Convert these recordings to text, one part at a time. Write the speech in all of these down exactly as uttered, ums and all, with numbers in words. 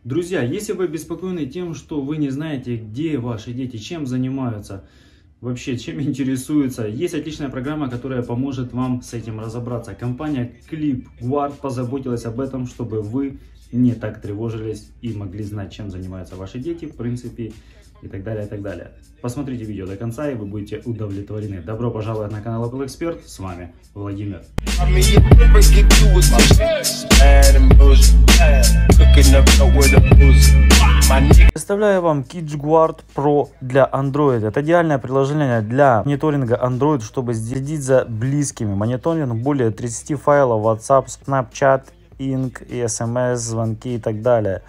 Друзья, если вы обеспокоены тем, что вы не знаете, где ваши дети, чем занимаются, вообще чем интересуются, есть отличная программа, которая поможет вам с этим разобраться. Компания ClipGuard позаботилась об этом, чтобы вы не так тревожились и могли знать, чем занимаются ваши дети, в принципе, и так далее, и так далее. Посмотрите видео до конца, и вы будете удовлетворены. Добро пожаловать на канал Apple Expert, с вами Владимир. Представляю вам ClipGuard Pro для Android. Это идеальное приложение для мониторинга Android, чтобы следить за близкими. Мониторинг более тридцати файлов: WhatsApp, Snapchat, Inc, и эс эм эс, звонки и так далее.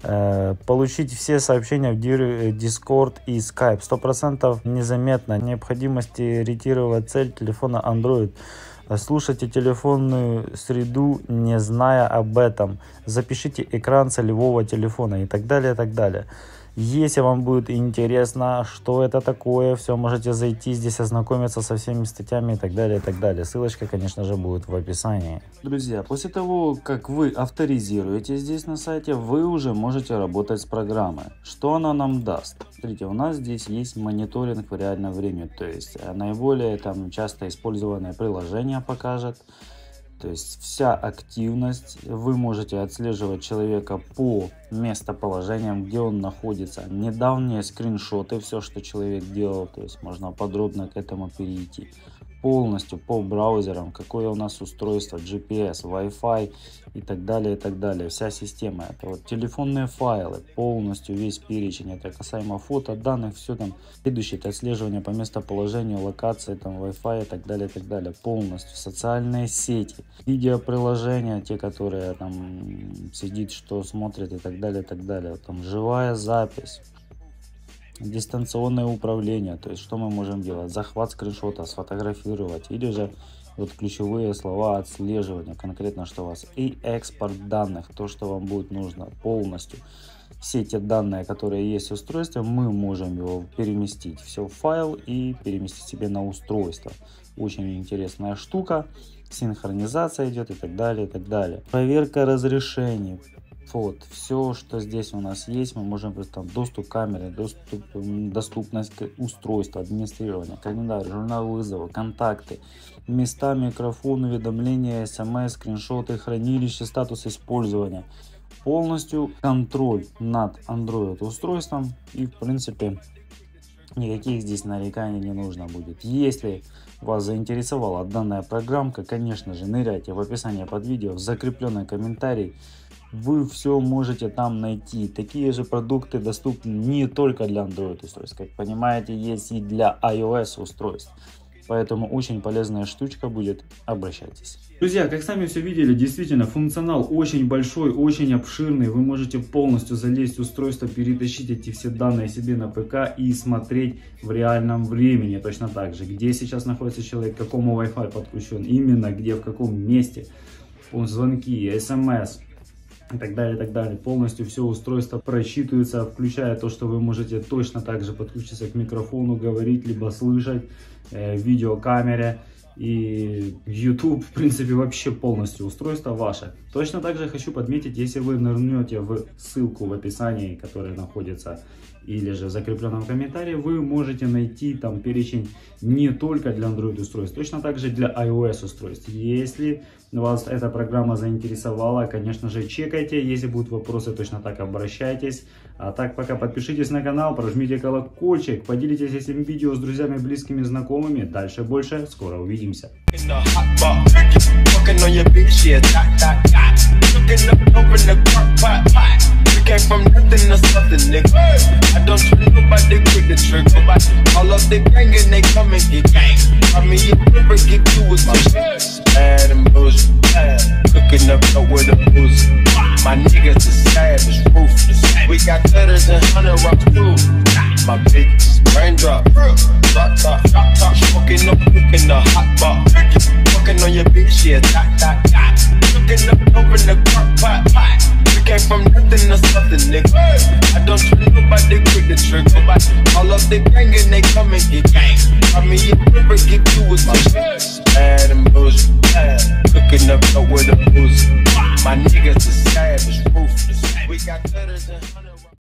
Получить все сообщения в Discord и Skype сто процентов незаметно. Необходимости ретировать цель телефона Android. Слушайте телефонную среду, не зная об этом. Запишите экран целевого телефона и так далее, и так далее. Если вам будет интересно, что это такое, все, можете зайти здесь, ознакомиться со всеми статьями и так далее, и так далее. Ссылочка, конечно же, будет в описании. Друзья, после того, как вы авторизируете здесь на сайте, вы уже можете работать с программой. Что она нам даст? Смотрите, у нас здесь есть мониторинг в реальном времени, то есть наиболее там часто использованное приложение покажет. То есть вся активность, вы можете отслеживать человека по местоположениям, где он находится. Недавние скриншоты, все, что человек делал, то есть можно подробно к этому перейти. Полностью по браузерам, какое у нас устройство, джи пи эс, Wi-Fi и так далее, и так далее. Вся система. Это вот телефонные файлы, полностью весь перечень. Это касаемо фото, данных, все там. Следующее, это отслеживание по местоположению, локации, там Wi-Fi и так далее, и так далее. Полностью. Социальные сети, видеоприложения, те, которые там сидит, что смотрит и так далее, и так далее. Там живая запись. Дистанционное управление, то есть что мы можем делать? Захват скриншота, сфотографировать, или же вот ключевые слова отслеживания, конкретно что у вас, и экспорт данных, то, что вам будет нужно полностью. Все те данные, которые есть в устройстве, мы можем его переместить все в файл и переместить себе на устройство. Очень интересная штука, синхронизация идет и так далее, и так далее. Проверка разрешений. Вот, все, что здесь у нас есть, мы можем там доступ к камере, доступ, доступность к устройству, администрирование, календарь, журнал вызова, контакты, места, микрофон, уведомления, эс эм эс, скриншоты, хранилище, статус использования. Полностью контроль над Android устройством, и в принципе никаких здесь нареканий не нужно будет. Если вас заинтересовала данная программка, конечно же, ныряйте в описание под видео, в закрепленный комментарий. Вы все можете там найти. Такие же продукты доступны не только для Android устройств, как понимаете, есть и для iOS устройств. Поэтому очень полезная штучка будет, обращайтесь. Друзья, как сами все видели, действительно функционал очень большой, очень обширный. Вы можете полностью залезть в устройство, перетащить эти все данные себе на ПК и смотреть в реальном времени. Точно так же, где сейчас находится человек, к какому Wi-Fi подключен, именно где, в каком месте. Звонки, эс эм эс. И так далее, и так далее. Полностью все устройство просчитывается, включая то, что вы можете точно так же подключиться к микрофону, говорить, либо слышать, э, видеокамере. И YouTube, в принципе, вообще полностью устройство ваше. Точно так же хочу подметить, если вы нырнете в ссылку в описании, которая находится, или же в закрепленном комментарии, вы можете найти там перечень не только для Android устройств, точно так же для iOS устройств. Если вас эта программа заинтересовала, конечно же, чекайте. Если будут вопросы, точно так обращайтесь. А так, пока подпишитесь на канал, прожмите колокольчик, поделитесь этим видео с друзьями, близкими, знакомыми. Дальше больше. Скоро увидимся. Came from nothing to something, nigga. I don't trust nobody, quick to trigger. All of the gang and they come and get gang. I mean, you never get you with my shit. Bad and bullshit. Cooking up dope with a booze. My niggas is savage, ruthless. We got cutters and hundred rocks too. My bitch, raindrop, drop top, drop top. Smoking up, cooking the hot bar. Fucking on your bitch, yeah, dot, dot, dot. Cooking up, open the crock pot, pot. Came from nothing to something, nigga. I don't trust nobody, quick to trigger. All of the gang and they come and get gang. I mean, you never get you with my shit. Bad and bullshit. Cooking up dope with a booze. My niggas is savage, ruthless. We got cutters and